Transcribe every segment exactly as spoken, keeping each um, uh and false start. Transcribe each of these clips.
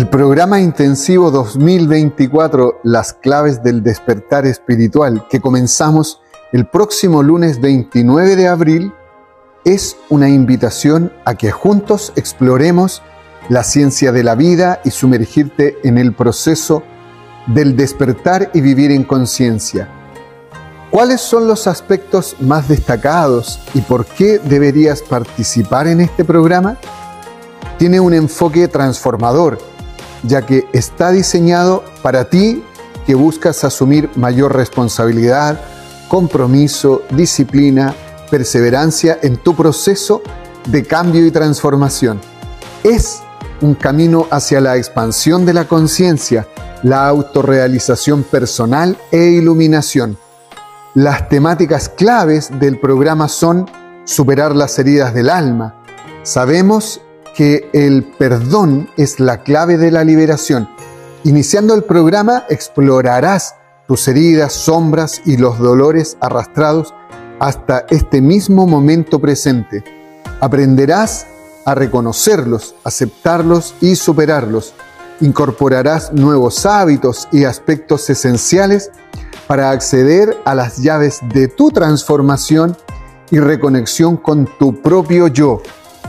El programa intensivo dos mil veinticuatro, Las claves del despertar espiritual, que comenzamos el próximo lunes veintinueve de abril, es una invitación a que juntos exploremos la ciencia de la vida y sumergirte en el proceso del despertar y vivir en conciencia. ¿Cuáles son los aspectos más destacados y por qué deberías participar en este programa? Tiene un enfoque transformador, ya que está diseñado para ti que buscas asumir mayor responsabilidad, compromiso, disciplina, perseverancia en tu proceso de cambio y transformación. Es un camino hacia la expansión de la conciencia, la autorrealización personal e iluminación. Las temáticas claves del programa son superar las heridas del alma. Sabemos que el perdón es la clave de la liberación. Iniciando el programa explorarás tus heridas, sombras y los dolores arrastrados hasta este mismo momento presente. Aprenderás a reconocerlos, aceptarlos y superarlos. Incorporarás nuevos hábitos y aspectos esenciales para acceder a las llaves de tu transformación y reconexión con tu propio yo.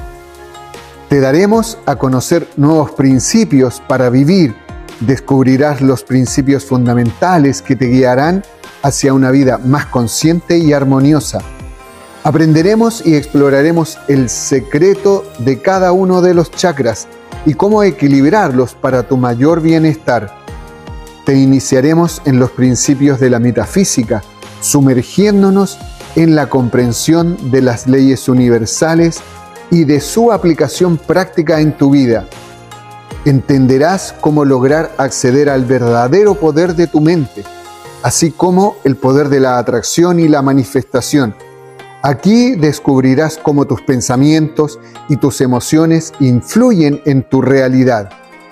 Te daremos a conocer nuevos principios para vivir. Descubrirás los principios fundamentales que te guiarán hacia una vida más consciente y armoniosa. Aprenderemos y exploraremos el secreto de cada uno de los chakras y cómo equilibrarlos para tu mayor bienestar. Te iniciaremos en los principios de la metafísica, sumergiéndonos en la comprensión de las leyes universales y de su aplicación práctica en tu vida. Entenderás cómo lograr acceder al verdadero poder de tu mente, así como el poder de la atracción y la manifestación. Aquí descubrirás cómo tus pensamientos y tus emociones influyen en tu realidad.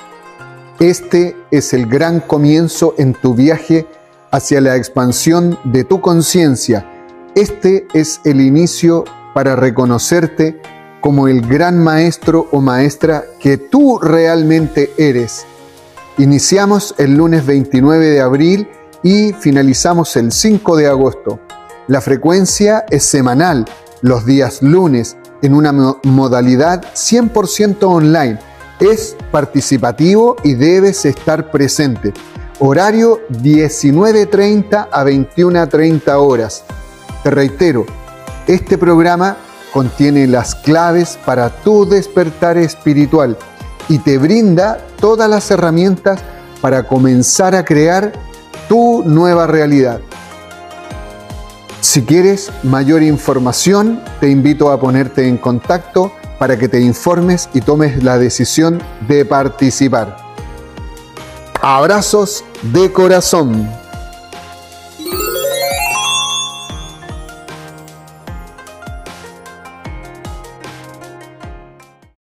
Este es el gran comienzo en tu viaje hacia la expansión de tu conciencia. Este es el inicio para reconocerte como el gran maestro o maestra que tú realmente eres. Iniciamos el lunes veintinueve de abril y finalizamos el cinco de agosto. La frecuencia es semanal, los días lunes, en una modalidad cien por ciento online. Es participativo y debes estar presente. Horario diecinueve treinta a veintiuna treinta horas. Te reitero, este programa contiene las claves para tu despertar espiritual y te brinda todas las herramientas para comenzar a crear tu nueva realidad. Si quieres mayor información, te invito a ponerte en contacto para que te informes y tomes la decisión de participar. Abrazos de corazón.